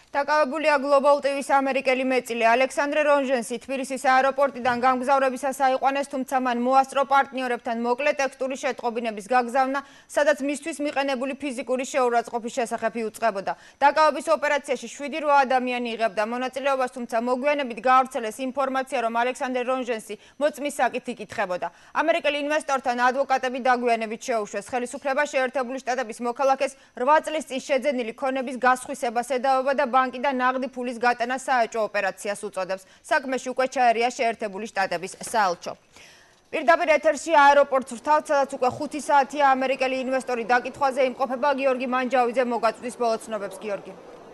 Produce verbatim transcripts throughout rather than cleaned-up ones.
Დაკავებულია Global ტივის ამერიკელი მეწილი ალექსანდრე რონჟენსი თბილისის აეროპორტიდან გამგზავრებისას აიყვანეს, თუმცა მან მოასწრო პარტნიორებთან მოკლე ტექსტური შეტყობინების გაგზავნა, სადაც მისთვის მიყენებული ფიზიკური შეურაცხყოფის შესახებ იუწყებოდა. დაკავების ოპერაციაში შვიდი რვა ადამიანი იღებდა მონაწილეობას, თუმცა მოგვიანებით გაავრცელეს ინფორმაცია, რომ ალექსანდრე რონჟენსი მოწმის საკით იკითხებოდა. ამერიკელი ინვესტორთან ადვოკატები დაგვიანებით შეუშვეს. ხელისუფლება შეერთებული შტატების მოქალაქეს რვა წლის წინ შეძენილი ქონების გასხვისებას ედავება და ბანკიდან ნაღდი ფულის გატანა საეჭვო ოპერაციას უწოდებს. საქმეში უკვე ჩაერია შეერთებული შტატების საელჩო. პირდაპირ ეთერში აეროპორტს ვრთავთ, სადაც უკვე ხუთი საათია ამერიკელი ინვესტორი დაკითხვაზე იმყოფება. გიორგი მანჯავიძე მოგაწვდის ბოლო ცნობებს. გიორგი.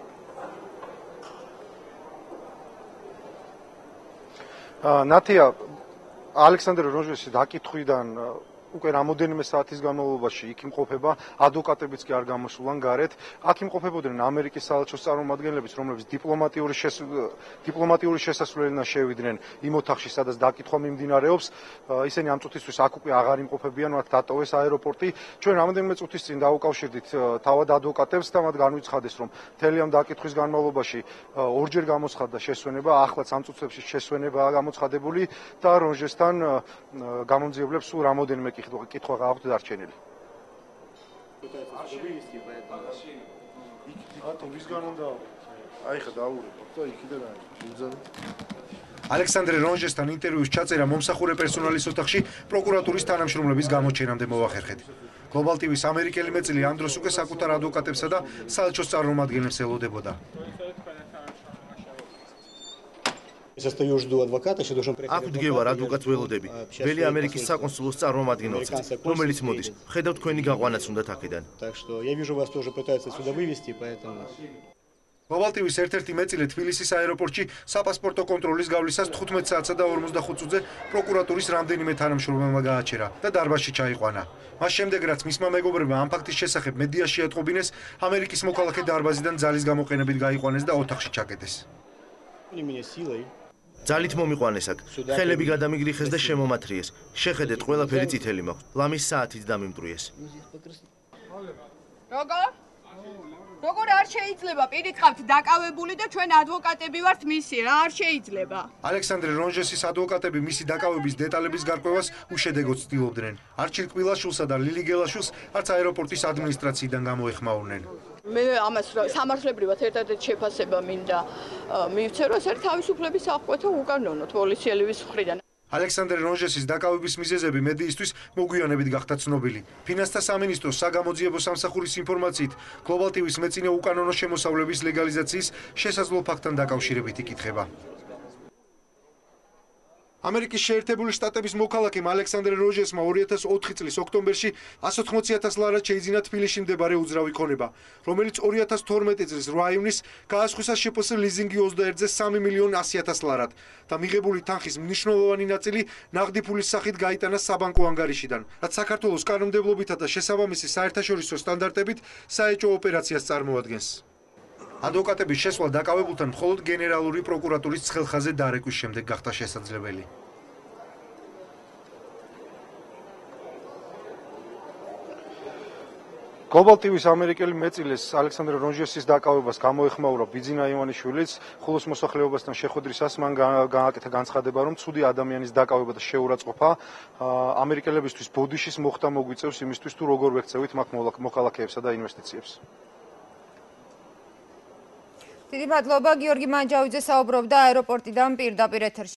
ნათია, ალექსანდრე რონჟენსის დაკითხვიდან უკვე რამოდენიმე საათის განმავლობაში იქ იმყოფება, ადვოკატებიც კი არ გამოსულან გარეთ. აქ იმყოფებოდნენ ამერიკის საელჩოს წარმომადგენლებიც, რომლებიც დიპლომატიური დიპლომატიური შესასვლელიდან შევიდნენ იმ ოთახში, სადაც დაკითხვა მიმდინარეობს. ისინი ამ წუთისთვის აქ უკვე აღარ იმყოფებიან, მათ დატოვეს აეროპორტი. ჩვენ რამოდენიმე წუთის წინ დავუკავშირდით თავად ადვოკატებს და მათ განვიცხადეს, რომ მთელი ამ დაკითხვის განმავლობაში ორჯერ გამოცხადდა შესვენება, ახლაც ამ წუთებში შესვენებაა გამოცხადებული და რონჟენსთან გამომძიებლებს სულ რამოდენიმე კითხვა გააქვთ დარჩენილი. ალექსანდრე რონჟენსთან ინტერვიუს ჩაწერა მომსახურე პერსონალის ოთახში პროკურატურის თანამშრომლების გამოჩენამდე მოახერხეთ. Global ტივის ამერიკელი მეწილი ამ დროს უკვე საკუთარ ადვოკატებსა და საელჩოს წარმომადგენლებს ელოდებოდა. აქ ვდგევარ ადვოკატს ველოდები, ველი ამერიკის საკონსულოს წარმომადგენელს, რომელიც მოდის, ხედავ თქვენი გაყვანაც უნდათ აქედან. Global ტივის ერთ-ერთი მეწილე თბილისის აეროპორტში საპასპორტო კონტროლის გავლისას თხუთმეტ საათსა და ორმოცდახუთ წუთზე პროკურატურის რამდენიმე თანამშრომელმა გააჩერა და დარბაზში ჩაიყვანა. მას შემდეგ, რაც მისმა მეგობრებმა ამ ფაქტის შესახებ მედიაში ატყობინეს, ამერიკის მოქალაქე დარბაზიდან ძალის გამოყენებით გაიყვანეს და ოთახში ჩაკეტეს. ძალით მომიყვანეს აქ, ხელები გადამიგრიხეს და შემომათრიეს. შეხედეთ, ყველაფერი წითელი მაქვს. ლამის საათით დამიმტვრიეს. როგორ? როგორ არ შეიძლება? პირიქავთ დაკავებული და ჩვენ ადვოკატები ვართ მისი, რა არ შეიძლება? ალექსანდრე რონჟენსის ადვოკატები მისი დაკავების დეტალების გარკვევას უშედეგოდ ცდილობდნენ. არჩილ კვილაშვილსა და ლილი გელაშვილს არც აეროპორტის ადმინისტრაციიდან გამოეხმაურნენ. მე ამას სამართლებრივად ერთადერთი შეფასება მინდა მივცე, რომ ეს არის თავისუფლების აღკვეთა უკანონოდ პოლიციელების მხრიდან. ალექსანდრე რონჟენსის დაკავების მიზეზები მედიისთვის მოგვიანებით გახდა ცნობილი. ფინანსთა სამინისტროს საგამოძიებო სამსახურის ინფორმაციით, Global ტივის მეწინე უკანონო შემოსავლების ლეგალიზაციის შესაძლო ფაქტთან დაკავშირებით იკითხება. ამერიკის შეერთებული შტატების მოქალაქემ ალექსანდრე რონჟენსმა ორი ათას ოთხი წლის ოქტომბერში ასი ოცდაოთხ ათას ლარად შეიძინა თბილისში მდებარე უძრავი ქონება, რომელიც ორი ათას თორმეტი წლის რვა ივნისს გაასხვისა შპს ლიზინგი ოცდაერთზე სამი მილიონი ასი ათას ლარად და მიღებული თანხის მნიშვნელოვანი ნაწილი ნაღდი ფულის სახით გაიტანა საბანკო ანგარიშიდან, რაც საქართველოს კანონმდებლობითა და შესაბამისი საერთაშორისო სტანდარტებით საეჭვო ოპერაციას წარმოადგენს. ადვოკატების შესვლა დაკავებულთან მხოლოდ გენერალური პროკურატურის ცხელხაზე დარეკვის შემდეგ გახდა შესაძლებელი. Global ტივის ამერიკელი მეწილეს ალექსანდრე რონჟენსის დაკავებას გამოეხმაურა ბიძინა ივანიშვილიც. ხულოს მოსახლეობასთან შეხვედრისას მან გააკეთა განცხადება, რომ ცუდი ადამიანის დაკავება და შეურაცხყოფა ამერიკელებისთვის ბოდიშის მოხდა მოგვიწევს იმისთვის, თუ როგორ ვექცევით მათ მოქალაქეებსა და ინვესტიციებს. დიდი მადლობა, გიორგი მანჯავიძე საუბრობდა აეროპორტიდან პირდაპირ ეთერში.